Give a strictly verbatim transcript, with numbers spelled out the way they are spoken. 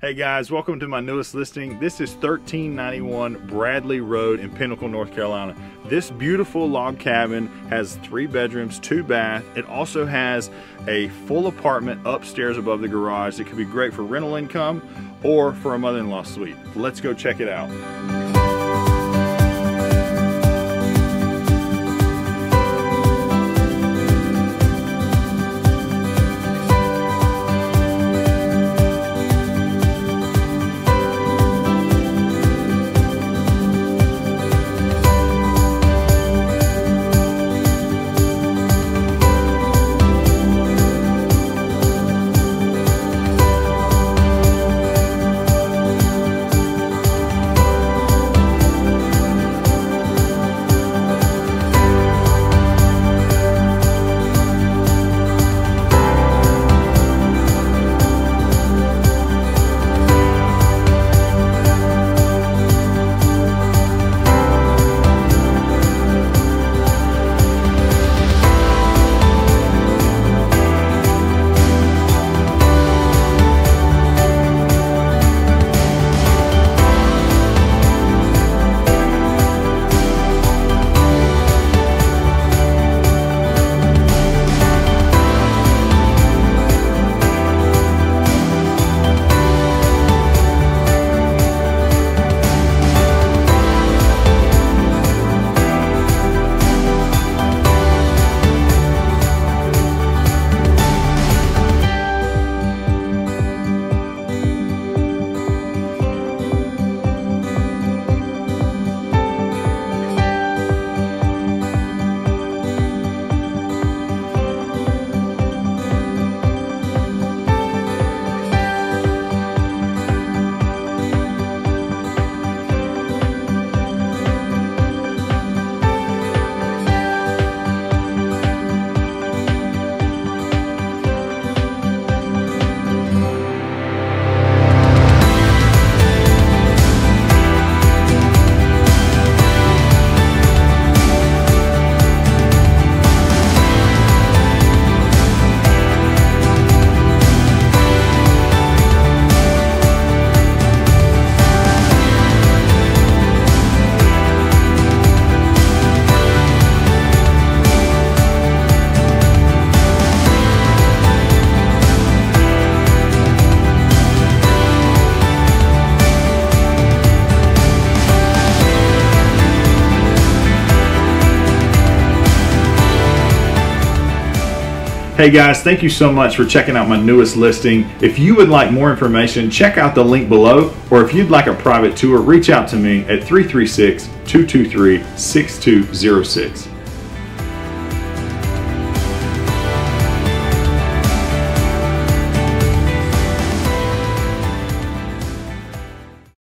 Hey guys, welcome to my newest listing. This is thirteen ninety-one Bradley Road in Pinnacle, North Carolina. This beautiful log cabin has three bedrooms, two bath. It also has a full apartment upstairs above the garage. It could be great for rental income or for a mother-in-law suite. Let's go check it out. Hey guys, thank you so much for checking out my newest listing. If you would like more information, check out the link below, or if you'd like a private tour, reach out to me at three three six, two two three, six two zero six.